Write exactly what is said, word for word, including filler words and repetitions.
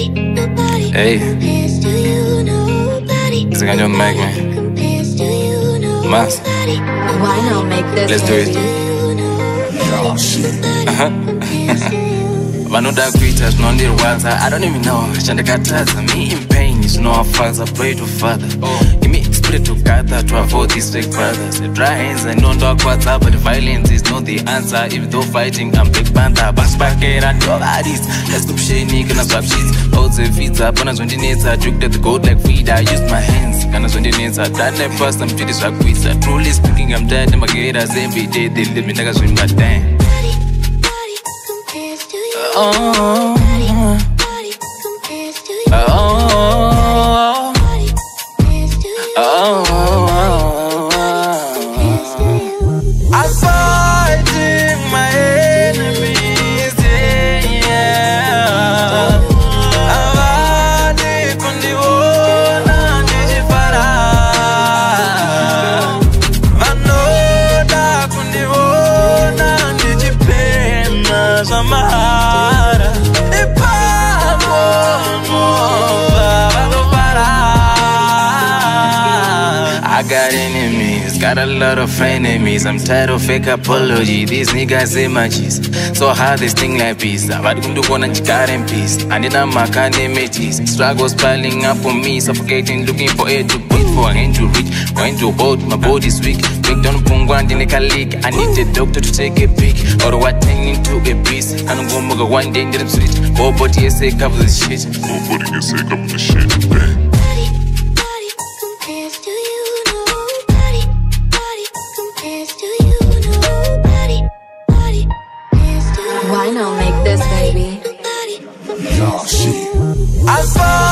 Hey, it's gonna just make me Mas. Why not make this? Let's do it. Uh-huh. But no dark creatures, no need water. I don't even know. Chandakataza, me in pain. It's no offense, I pray to Father. Give me spirit to gather to avoid these fake brothers. The dry hands and no dog water, but the violence is not the answer. Even though fighting, I'm big panther. Back back here and dog artists. Let's go shady, gonna swap sheets. Hold the feet up, when I was on the nets, I juked at the gold like feed. I used my hands, gonna on the nets, I died like first, I'm pretty swag pizza. Truly speaking, I'm dead, and my gators every day. They live me like I swim my damn. Oh, oh, oh, I'm fighting my enemies, yeah. Avani kundiona ndijifara, vanoda kundiona ndijipenda zamara. I got enemies, got a lot of enemies. I'm tired of fake apology. These niggas images so hard they sting like pizza. But I'm gonna got in peace. I need a mark and images. Struggles piling up on me, suffocating, looking for air to breathe, for a hand to reach, going to hold. My body's weak. Break down Pungwan in a leak. I need a doctor to take a peek, or what turn into a beast. I don't go mug one day in the street. Oh, but yes, say cover this shit. Nobody can say cover this shit. Bang. Why not make this, baby? Y'all shit. I